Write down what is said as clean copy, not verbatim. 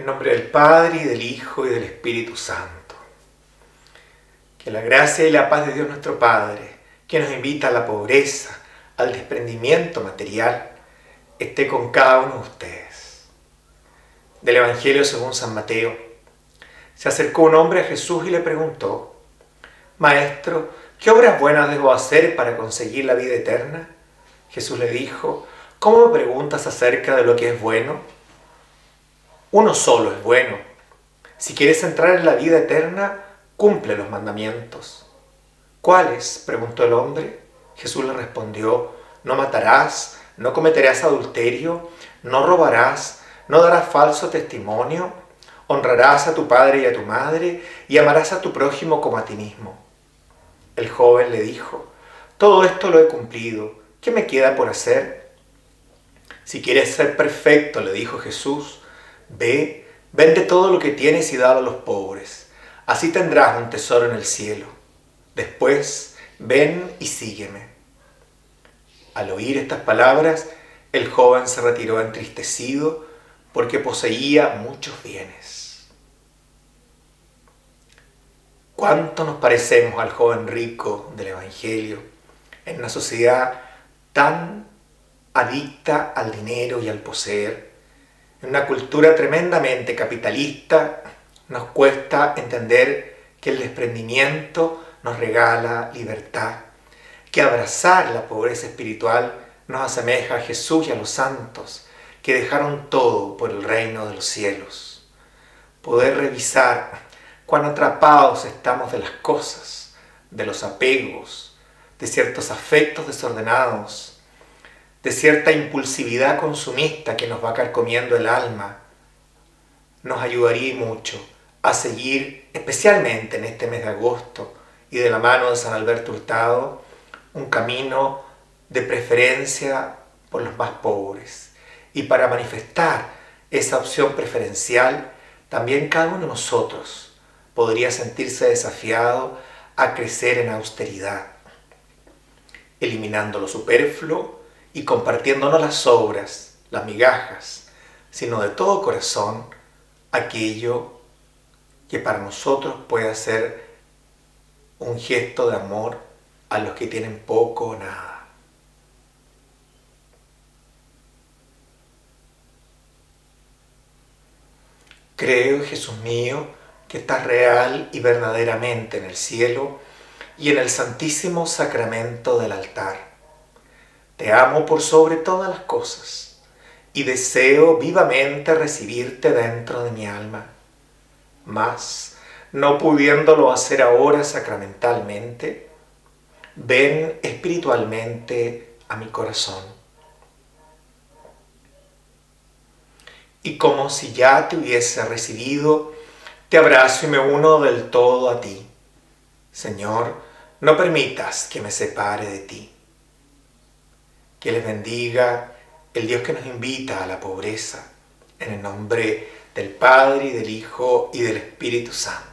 En nombre del Padre, y del Hijo, y del Espíritu Santo. Que la gracia y la paz de Dios nuestro Padre, que nos invita a la pobreza, al desprendimiento material, esté con cada uno de ustedes. Del Evangelio según San Mateo. Se acercó un hombre a Jesús y le preguntó: Maestro, ¿qué obras buenas debo hacer para conseguir la vida eterna? Jesús le dijo: ¿Cómo me preguntas acerca de lo que es bueno? Uno solo es bueno. Si quieres entrar en la vida eterna, cumple los mandamientos. ¿Cuáles?, preguntó el hombre. Jesús le respondió: no matarás, no cometerás adulterio, no robarás, no darás falso testimonio, honrarás a tu padre y a tu madre, y amarás a tu prójimo como a ti mismo. El joven le dijo: todo esto lo he cumplido, ¿qué me queda por hacer? Si quieres ser perfecto, le dijo Jesús, ve, vende todo lo que tienes y dalo a los pobres. Así tendrás un tesoro en el cielo. Después, ven y sígueme. Al oír estas palabras, el joven se retiró entristecido porque poseía muchos bienes. ¿Cuánto nos parecemos al joven rico del Evangelio en una sociedad tan adicta al dinero y al poseer? En una cultura tremendamente capitalista, nos cuesta entender que el desprendimiento nos regala libertad, que abrazar la pobreza espiritual nos asemeja a Jesús y a los santos, que dejaron todo por el reino de los cielos. Poder revisar cuán atrapados estamos de las cosas, de los apegos, de ciertos afectos desordenados, de cierta impulsividad consumista que nos va carcomiendo el alma, nos ayudaría mucho a seguir, especialmente en este mes de agosto y de la mano de San Alberto Hurtado, un camino de preferencia por los más pobres. Y para manifestar esa opción preferencial, también cada uno de nosotros podría sentirse desafiado a crecer en austeridad, eliminando lo superfluo y compartiendo no las sobras, las migajas, sino de todo corazón aquello que para nosotros pueda ser un gesto de amor a los que tienen poco o nada. Creo, Jesús mío, que estás real y verdaderamente en el cielo y en el santísimo sacramento del altar. Te amo por sobre todas las cosas y deseo vivamente recibirte dentro de mi alma. Mas, no pudiéndolo hacer ahora sacramentalmente, ven espiritualmente a mi corazón. Y como si ya te hubiese recibido, te abrazo y me uno del todo a ti. Señor, no permitas que me separe de ti. Que les bendiga el Dios que nos invita a la pobreza, en el nombre del Padre, y del Hijo, y del Espíritu Santo.